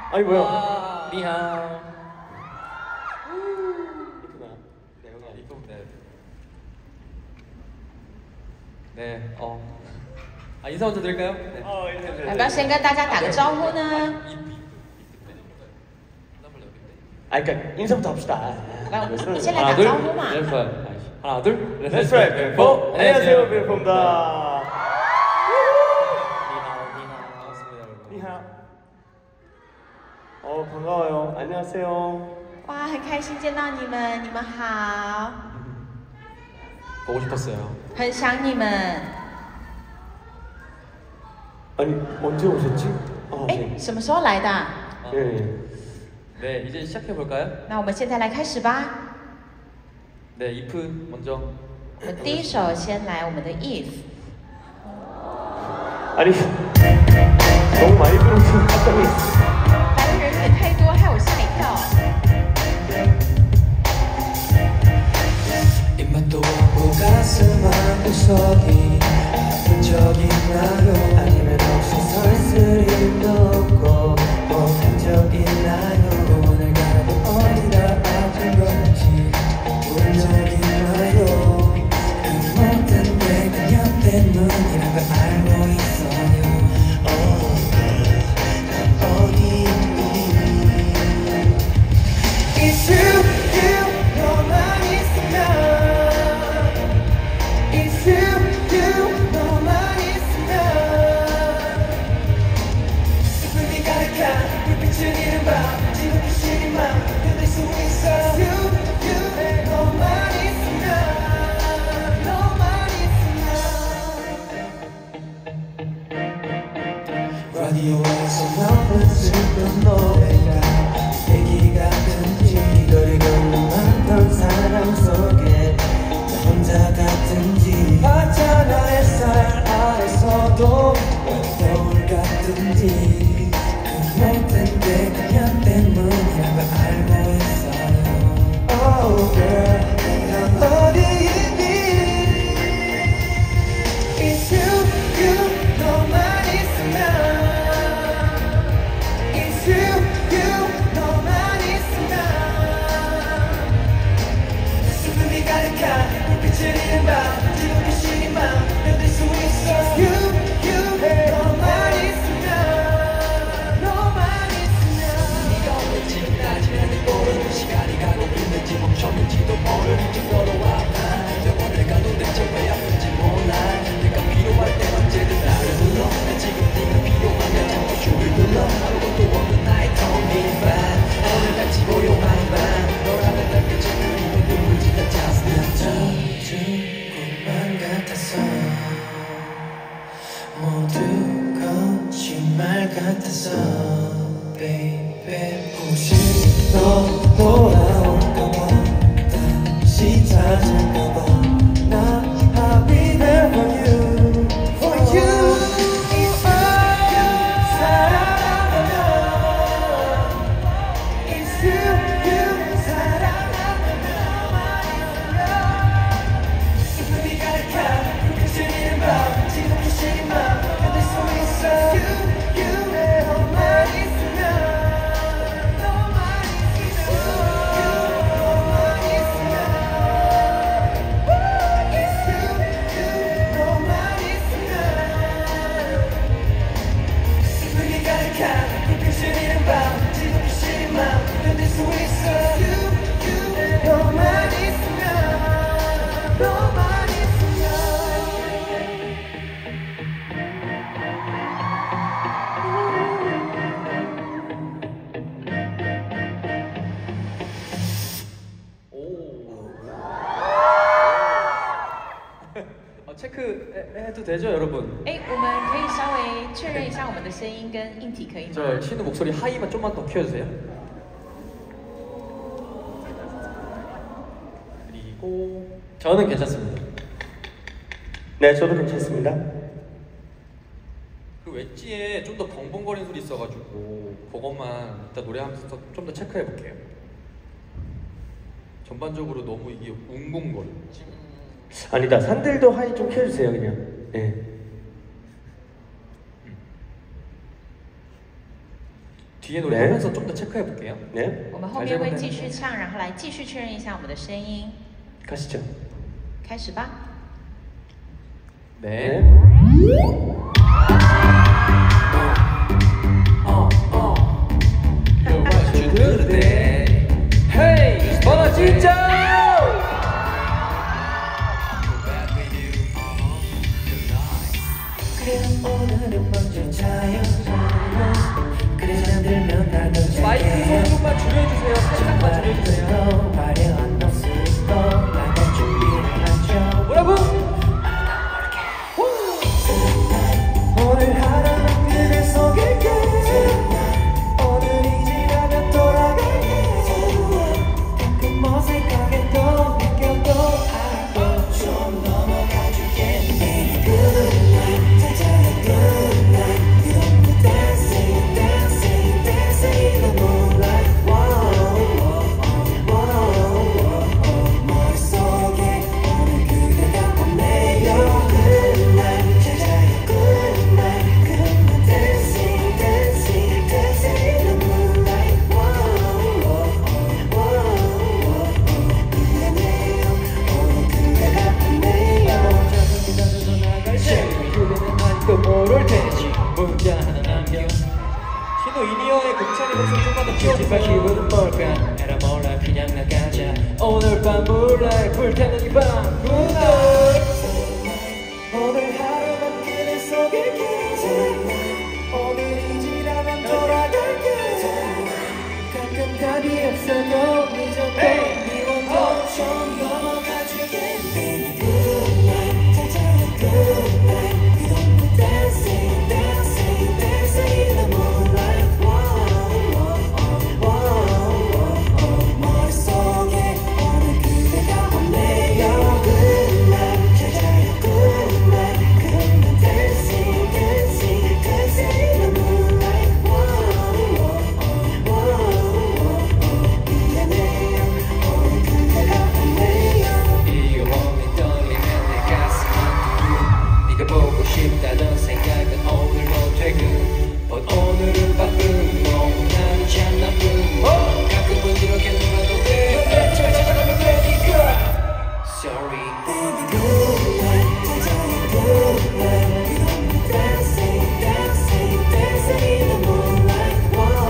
아니 뭐야? 니하오. 이쁘다. 네, 여기 이쁜데. 네, 인사 먼저 드릴까요? 네. 要不要先跟大家打个招呼呢？ 아, 그러니까 인사부터 합시다. 先来打招呼嘛。 하나, 둘, That's right, 뱀포. 안녕하세요, 뱀포입니다. 반갑습니다, 여러분. 니하오. 반가워요. 안녕하세요. 哇，很开心见到你们，你们好， 보고 싶었어요. 很想你们。 아니 언제 오셨지? 아, 哎， 네. 什么时候来的？ 네. 네, 이제 시작해 볼까요? 那我们现在来开始吧。 네, if 먼저. 我们第一首先来我们的 If。 아니 너무 많이 들어서 깜짝 놀랐어. 来的人有点太多，害我吓一跳。 입맛도 없고 가슴 한구석이 아픈 적 있나요? 아니면 혹시 설스림도 없고 뭐한적 있나요? 오늘 가고 어디가 아픈 건지 본 적 있나요? 그 모든 게 그냥 때문이란 걸 알고 있어요. 난 어디 It's you 너만 있으면 It's you 너만 있으면 슬픔이 가득한 불빛을 잃은 밤 지독히 시린 맘 견딜 수 있어 It's you 너만 있으면 라디오에서 나온 슬픈 노래가 얘기 같은지 이거리 건너왔던 사랑 속에 나 혼자 같은지 봤잖아 햇살 아래서도 겨울 같은지 그 모든 게 그냥 때문이란 걸 알고 있어요 Oh girl 난 어디 있니 It's you 너만 있으면 It's you 너만 있으면 슬픔이 가득한 불빛을 잃은 밤 지독히 시린 맘 견딜 수 있어 You 너만 있으면 네가 오늘 지금까지 나를 모르는 시간이 가고 있는지 멈췄는지도 모르는지 걸어와 난 영원을 가도 대체 왜 아픈지 몰라 내가 필요할 때 언제든 나를 불러 난 지금 네가 필요하면 자꾸 줄을 눌러 아무것도 없는 나의 텅빈 방 오늘같이 고요한 밤 너라면 날 끝을 그리고 눈물 짓다 just 난 젖은 꿈만 같았어 모두 거짓말 같았어 baby 혹시 너 돌아올까봐 다시 찾을까봐 나 I'll be there for you for you It's you 사랑하면 It's you 사랑하면 슬픔이 가득한 불빛을 잃은 밤 지독히 시린 맘 견딜 수 있어 You 너만 있으면 너만 있으면 It's you 너만 있으면 슬픔이 가득한 불빛을 잃은 밤 지독히 시린 맘 견딜 수 있어 You 너만 있으면 너만 있으면 체크해도 되죠, 여러분? 哎，我们可以稍微确认一下我们的声音跟硬体可以吗？ 저 신우 목소리 하이만 좀만 더 키워주세요. 그리고 저는 괜찮습니다. 네, 저도 괜찮습니다. 그 웨지에 좀 더 벙벙거리는 소리 있어가지고 그것만 이따 노래하면서 좀 더 체크해 볼게요. 전반적으로 너무 이게 웅웅거려. 아니다, 산들도 하이 좀 켜주세요 그냥. 네. 뒤에 노래 네. 하면서 좀 더 체크해 볼게요. 네, 我们后面会继续唱，然后来继续确认一下我们的声音。 가시죠. 开始吧。 네. Hey, 번호 진짜. 오늘은 먼저 자요. 그래 잠들면 나도 마이크 소리만 줄여주세요. 살짝만 줄여주세요. 화려한 모습도 나갈 준비를 하죠. 뭐라고? 오늘 하루는 그대 속일게. 오늘이지라면 돌아갈게. 가끔 어색하게 또 느껴도 알고 좀 넘어가줄게. Good night, 자자의 good night. You don't need dancing, dancing, dancing in the moonlight. 머릿속에 오늘 그대가 없네요. Good night, 자자의 good night. 그런 dancing, dancing, dancing in the moonlight. 미안해요, 오늘 그대가 없네요. 저승이 던져서 나갈 때 그대는 아직도 모를 테지. 문자 하나 남겨. 신호 이니어의 곡찬이 목소리 좀만 더 지지마 키워주세요. 기분은 뭘까? 에라 몰라 그냥 나가자. 오늘 밤 몰라 불타는 이밤 Good night. 오늘 하루만 그대 속일게. 오늘이지라면 돌아갈게. 가끔 답이 없어도 네 정도 미워도 좀 넘어가줄게. Good night, 자자의 good night. You don't need dancing, dancing, dancing in the moonlight. 머릿속에 오늘 그대가 없네요. Good night, 자자의 good night. 그런 dancing, dancing, dancing in the moonlight. 미안해요, 오늘 그대가 없네요. 이 영혼이 떨리면 내 가슴이 네가 보고 싶다던 생각은 오늘로 퇴근. 오늘은 바쁜 나는 참 나쁜 가끔은 이렇게 놀아도 돼. 잘 찾아가면 되니까. Sorry. Baby, good night, 자자의 good night. You don't need dancing, dancing, dancing in the moonlight.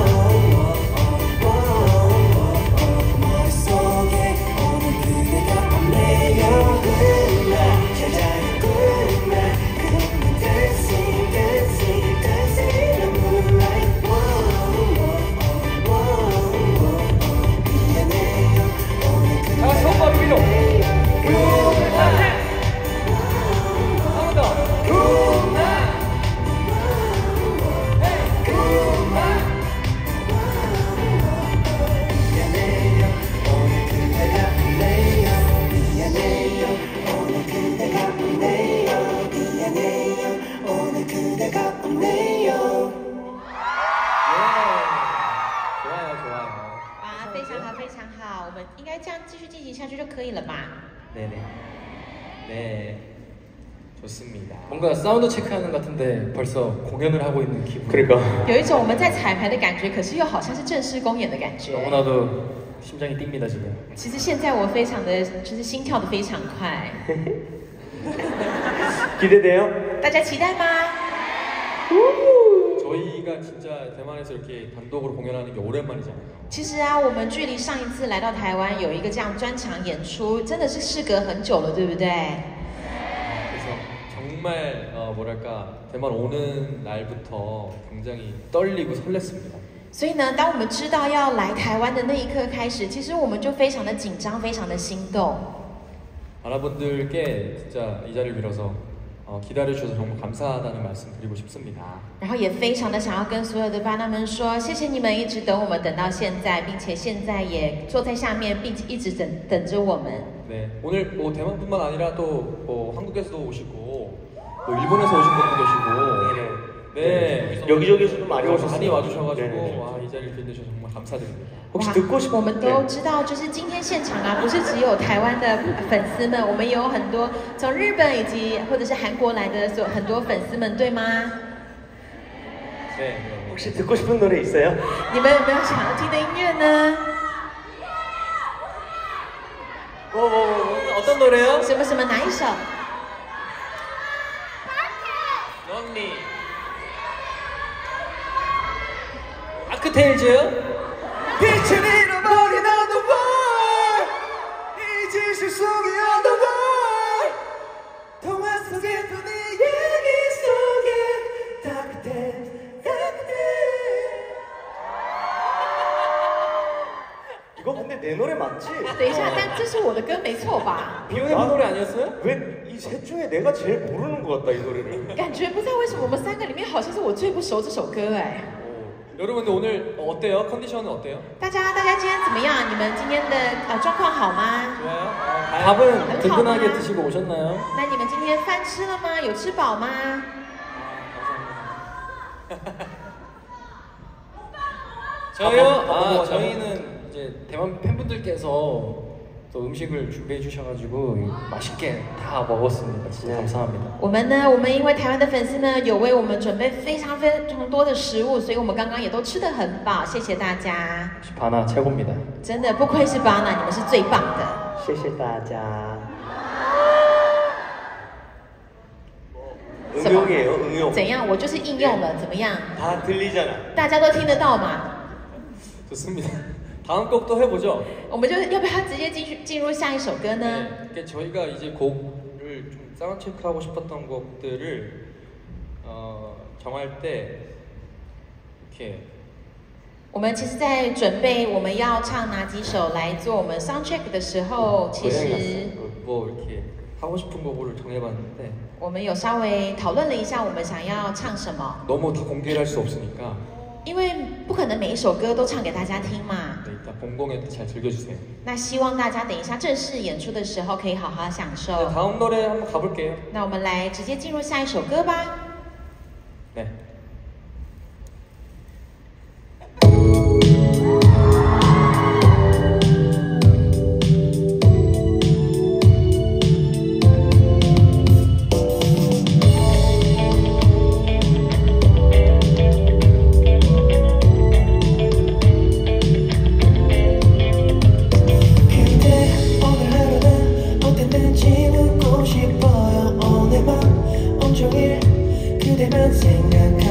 머릿속에 오늘 그대가 없네요. Good night, 자자의 good night. 그런 dancing, dancing, dancing in the moonlight. 미안해요, 오늘 자, 손발 위로. Good night. 한 번 더. Good night. Hey, good night. 미안해요, 오늘 그대가 없네요. 미안해요, 오늘 그대가 없네요. 미안해요, 오늘 그대가 없네요. 좋아요, 좋아요. 哇，非常好，非常好，我们应该这样继续进行下去就可以了吧？ 네네. 네. 좋습니다. 뭔가 사운드 체크하는 것 같은데 벌써 공연을 하고 있는 기분. 그러니까 有一种我们在彩排的感觉，可是又好像是正式公演的感觉。 너무나도 심장이 뜁니다 지금. 其实现在我非常的，就是心跳的非常快， 기대돼요? 大家期待吗？ 저희가 진짜 대만에서 이렇게 단독으로 공연하는 게 오랜만이잖아요. 其实啊，我们距离上一次来到台湾有一个这样专场演出，真的是事隔很久了，对不对？ 그래서 정말 뭐랄까 대만 오는 날부터 굉장히 떨리고 설렜습니다. 所以呢，当我们知道要来台湾的那一刻开始，其实我们就非常的紧张，非常的心动。 여러분들께 진짜 이 자리를 빌어서 기다려주셔서 정말 감사하다는 말씀 드리고 싶습니다. 然后也非常的想要跟所有的巴拿们说，谢谢你们一直等我们等到现在，并且现在也坐在下面，并且一直等着我们。 네, 오늘 뭐 대만뿐만 아니라 또 뭐 한국에서도 오시고 뭐 일본에서 오신 분도 계시고 네, 여기저기서도 많이 오셨어요. 많이 와주셔가지고 네네. 와, 이 자리를 빌려주셔서 정말 감사드립니다. 혹시 듣고 싶은 我们都知道，就是今天现场啊，不是只有台湾的粉丝们，我们也有很多从日本以及或者是韩国来的很多粉丝们，对吗？ 네, 혹시 듣고 싶은 노래 있어요? 你们有没有想要听的音乐呢？ 어떤 노래요? 什么什么哪一首？ 언니. 아크테일즈요? 빛을 잃어버린 underworld 이 지실 속의 underworld 동화 속의 또 네 얘기 속에 따뜻해 따뜻해 이거 근데 내 노래 맞지? 等一下，但这是我的歌没错吧？ 비오의 노래 아니었어요? 왜 이 셋 중에 내가 제일 모르는 것 같다 이 노래를. 感觉不知道为什么我们三个里面好像是我最不熟这首歌哎。 여러분들 오늘 어때요? 컨디션은 어때요? 大家今天怎么样？你们今天的状况好吗？ 좋아요? 밥은 든든하게 드시고 오셨나요? 那你们今天饭吃了吗？有吃饱吗？ 저희요? 아, 아, 저희는 이제 대만 팬분들께서 또 음식을 준비해 주셔가지고 맛있게 다 먹었습니다. 진짜 감사합니다. 我们呢？我们因为台湾的粉丝呢，有为我们准备非常多的食物，所以我们刚刚也都吃得很饱，谢谢大家。 역시 바나 최고입니다. 真的不愧是巴拿，你们是最棒的。 谢谢大家. 응용이에요, 응용. 怎样？我就是应用了，怎么样？ 다 들리잖아. 大家都听得到嘛？ 좋습니다. 다음 곡도 해보죠. 我们就要不要直接进入下一首歌呢？ 네, 저희가 이제 곡을 좀 사운드 체크하고 싶었던 곡들을 정할 때 이렇게 我们其实，在准备我们要唱哪几首来做我们 sound check 的时候，其实 뭐 이렇게 하고 싶은 곡을 정해봤는데 我们有稍微讨论了一下，我们想要唱什么。 너무 다 공개를 할 수 없으니까 因为不可能每一首歌都唱给大家听嘛。 네, 일단 본공연 때 잘 즐겨주세요. 那希望大家等一下正式演出的时候可以好好享 네, 受。 다음 노래 한번 가볼게요. 那我们来直接进入下一首歌吧。 네. 온종일 그대만 생각하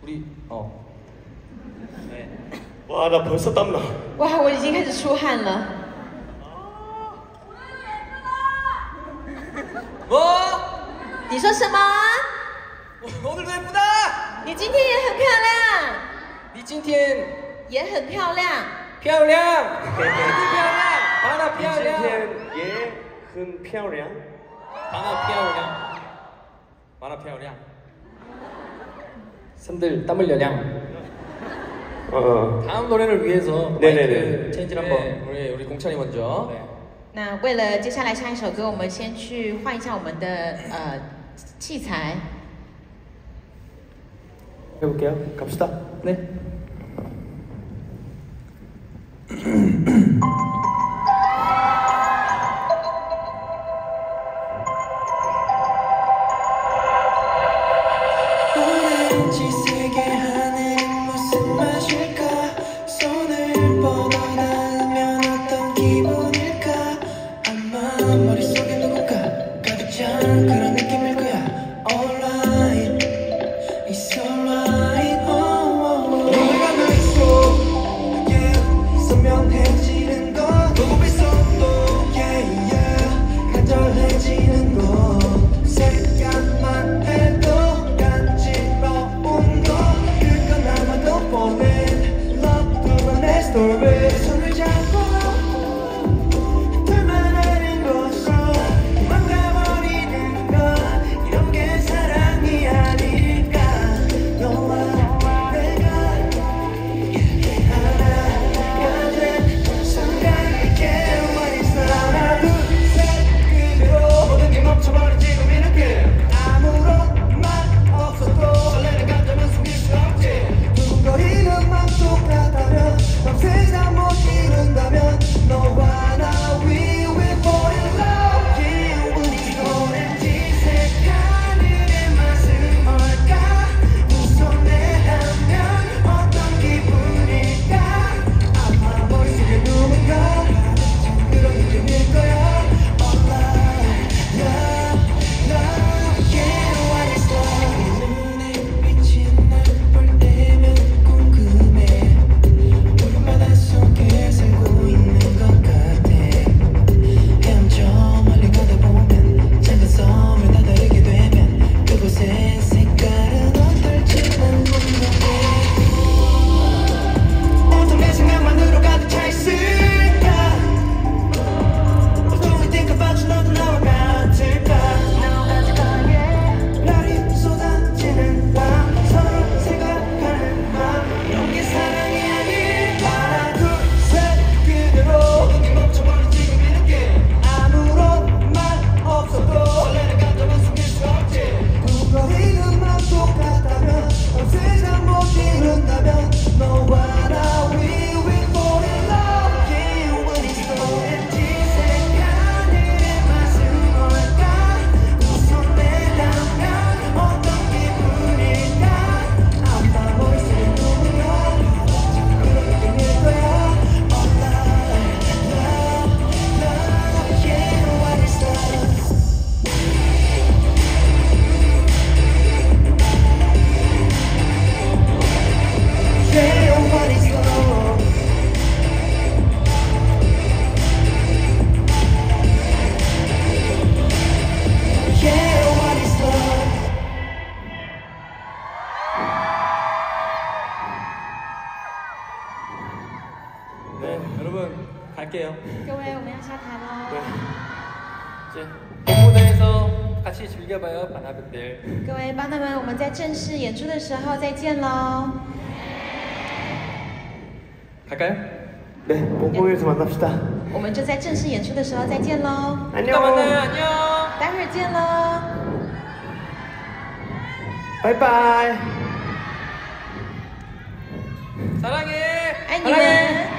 우리 네. 와, 나 벌써 땀나. 哇，我已经开始出汗了。 뭐? 你说什么？ 오늘도 예쁘다. 你今天也很漂亮， 你今天也很漂亮。 漂亮，漂亮，바나 你漂今亮， 天也很漂亮。 바나 漂亮，바나 漂亮。 선들 땀 흘려냥. 다음 노래를 위해서 네네네. 체인지를 한번. 네, 우리 공찬이 먼저. 네. 那为了接下来下一首歌，我们先去换一下我们的器材。 해볼게요. 갑시다. 네. 오렌지 색의 하늘은 무슨 맛일까 손을 뻗어닿으면 어떤 기분일까 아마 머릿속에 누군가 가득 찬 그런 느낌일 거야 Alright It's alright 너가 나 있어 yeah 선명해지는 것 보고 있어도 yeah yeah 간절해지는 것 색감만 해도 story 손을 잡고 둘만 아는 곳으로 도망가버리는 건 이런 게 사랑이 아닐까 너와 내가 하나가 된 순간 이게 what is love 하나 둘셋 그대로 모든 게 멈춰버린 지금 이 느낌 아무런 말 없어도 설레는 감정은 숨길 수 없지 두근거리는 맘 똑같다면 세상 못 이룬다면 너와 나 we will fall in love yeah 우리 오렌지색 하늘의 맛은 뭘까 두 손에 하면 어떤 기분일까 아마 머릿속에 누군가 참 그런 느낌일 거야 Alright love love yeah what is love 눈에 비친 날 볼 때면 궁금해 속에 살고 있는 것 같아 헤엄쳐 멀리 가다 보면 작은 섬을 다다르게 되면 그곳의 색깔은 어떨지는 궁금해 온통 내 생각만으로 가득 차 있을까 보통이 think about you 너도 나와 같을까 별이 쏟아지는 밤 서로 생각하는 맘 이런 게 사랑이 아닐까 그대로 멈춰버린 지금 이 느낌 아무런 말 없어도 설레는 감정은 숨길 수 없지 두근거리는 맘 똑같다면 세상 못 이룬다면 너와 나 we will fall in love yeah when it's 오렌지색 하늘의 맛은 뭘까 두 손에 닿으면 어떤 기분일까 아마 머릿속에 누군가 그런 느낌일 거야 네, 여러분 갈게요. 各位，我们要下台喽。 이제 본무대에서 같이 즐겨봐요, 바나분들. 各位巴纳们，我们在正式演出的时候再见喽。 갈까요? 네, 본봉에서 만납시다. 我们就在正式演出的时候再见喽。 이따 만나요, 안녕. 待会儿见喽。 바이바이. 사랑해. 爱你们。